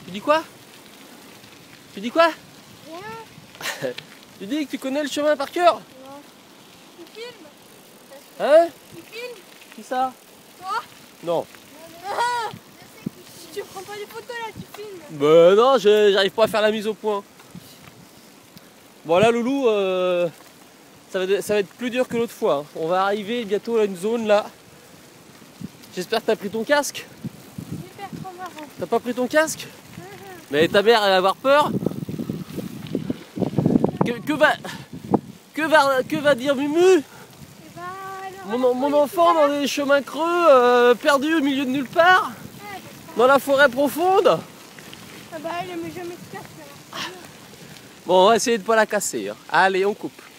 Tu dis quoi? Tu dis quoi? Rien. Tu dis que tu connais le chemin par cœur? Non. Tu filmes? Hein? Tu filmes? Qui ça? Toi? Non. Ah, si tu prends pas des photos là, tu filmes. Ben non, j'arrive pas à faire la mise au point. Bon là Loulou, ça va être plus dur que l'autre fois. Hein. On va arriver bientôt à une zone là. J'espère que t'as pris ton casque. Super trop marrant. T'as pas pris ton casque? Mais ta mère elle va avoir peur. Que va dire Mumu? Et bah, Mon enfant dans des chemins creux, perdu au milieu de nulle part, dans la forêt profonde. Ah bah elle aime jamais de casque là. Bon, on va essayer de pas la casser. Hein. Allez, on coupe.